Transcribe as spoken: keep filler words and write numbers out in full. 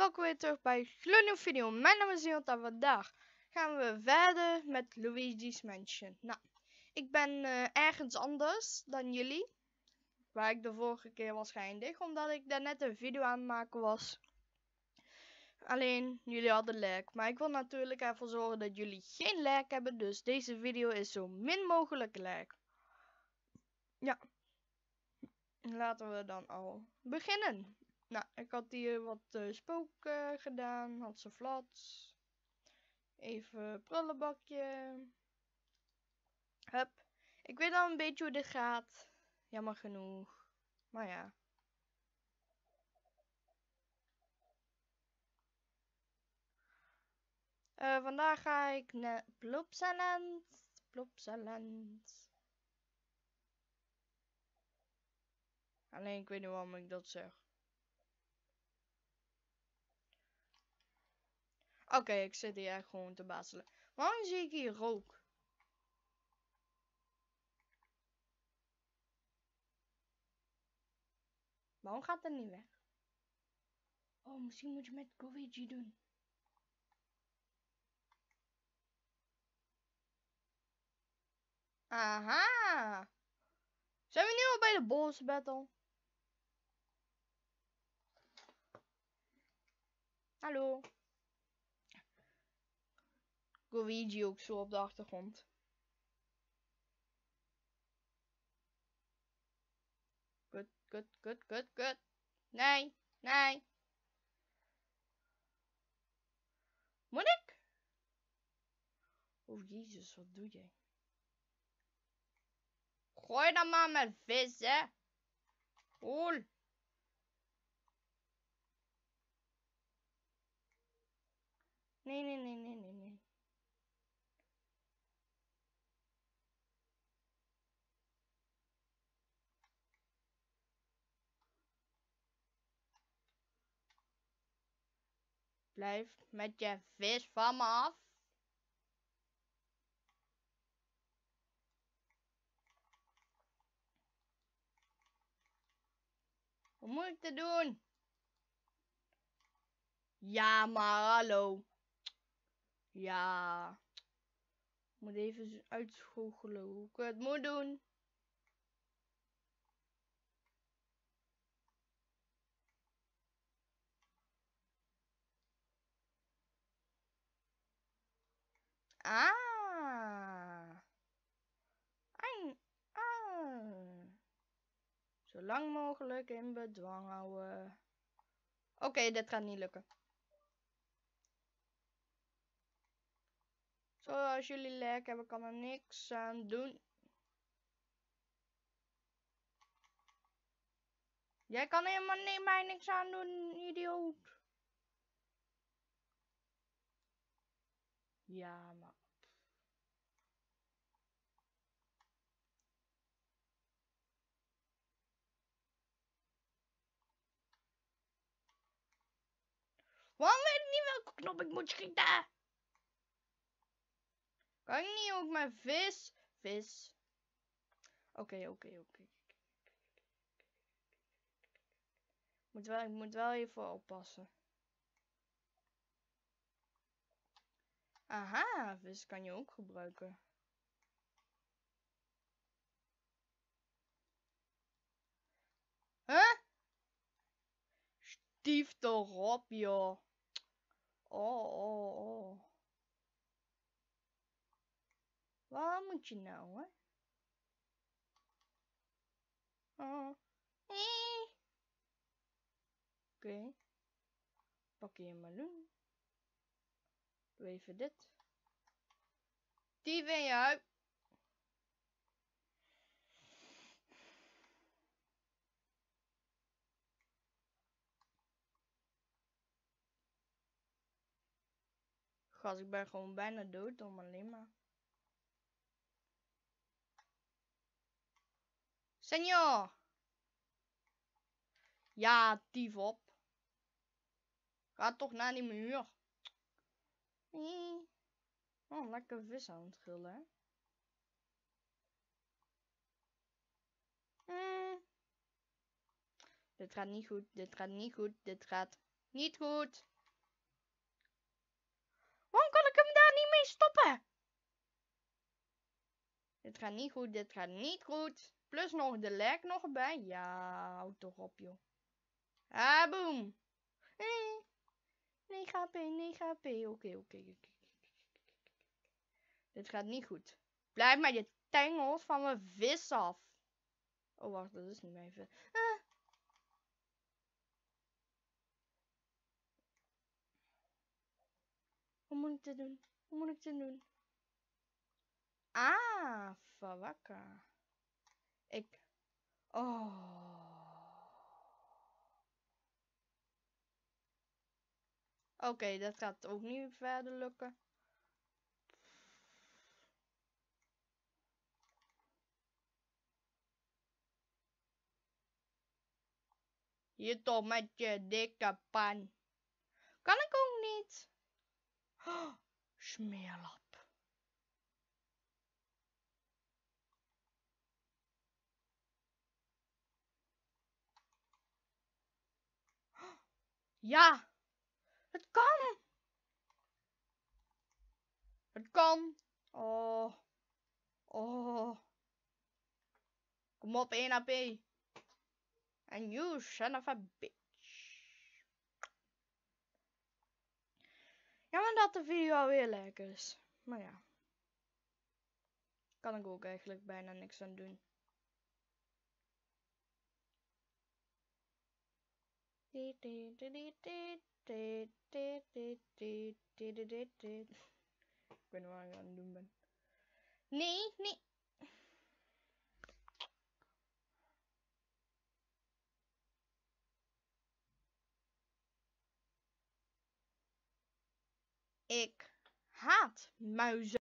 welkom weer terug bij een gloednieuwe video. Mijn naam is Jont en vandaag gaan we verder met Luigi's Mansion. Nou, ik ben uh, ergens anders dan jullie, waar ik de vorige keer was geëindigd, omdat ik daar net een video aan het maken was. Alleen, jullie hadden lag, maar ik wil natuurlijk ervoor zorgen dat jullie geen lag hebben, dus deze video is zo min mogelijk lag. Ja, laten we dan al beginnen. Nou, ik had hier wat uh, spook uh, gedaan, had ze flats. Even prullenbakje. Hup. Ik weet al een beetje hoe dit gaat. Jammer genoeg. Maar ja. Uh, vandaag ga ik naar Plopsaland. Plopsaland. Alleen ik weet niet waarom ik dat zeg. Oké, okay, ik zit hier echt gewoon te bazelen. Waarom zie ik hier rook? Waarom gaat het niet weg? Oh, misschien moet je met Luigi doen. Aha! Zijn we nu al bij de boss battle? Hallo. Luigi ook zo op de achtergrond. Kut, kut, kut, kut, kut. Nee, nee. Moet ik? Oh jezus, wat doe jij? Gooi dan maar met vissen. Oel. Nee, nee, nee, nee, nee, nee. Blijf met je vis van me af. Wat moet ik te doen? Ja, maar hallo. Ja. Ik moet even uitschoochelen hoe ik het moet doen. Ah. Ein. Ah. Zo lang mogelijk in bedwang houden. Oké, okay, dit gaat niet lukken. Zoals jullie lag hebben, kan er niks aan doen. Jij kan helemaal niet mij niks aan doen, idioot. Ja, maar... Waarom weet ik niet welke knop ik moet schieten? Kan ik niet ook mijn vis? Vis. Oké, oké, oké. Moet wel, ik moet wel even oppassen. Aha, vis kan je ook gebruiken. Huh? Stief toch op, joh. Oh, oh, oh. Waar moet je nou, hè? Oh. Eh. Oké. Okay. Pak je een meloen. Doe even dit. Die ben je uit. Gast, ik ben gewoon bijna dood om alleen maar. Senor! Ja, dief op. Ga toch naar die muur. Oh, lekker vis aan het grillen, hè? Mm. Dit gaat niet goed, dit gaat niet goed, dit gaat niet goed. Dit gaat niet goed, dit gaat niet goed. Plus nog de leg nog erbij. Ja, houd toch op, joh. Ah, boom. Nee. negen H P, negen H P. Oké, oké, oké. Dit gaat niet goed. Blijf maar je tengels van mijn vis af. Oh, wacht, dat is niet mijn vis. Ah. Hoe moet ik dit doen? Hoe moet ik dit doen? Ah, verwakker. Ik... Oh. Oké, okay, dat gaat ook niet verder lukken. Hier toch met je dikke pan. Kan ik ook niet. Oh, smeerlap. Ja, het kan. Het kan. Oh. Oh. Kom op, één H P. En you son of a bitch. Jammer dat de video alweer lekker is. Maar ja. Kan ik ook eigenlijk bijna niks aan doen. Ik weet niet wat ik aan het doen ben. Nee, nee. Ik haat muizen.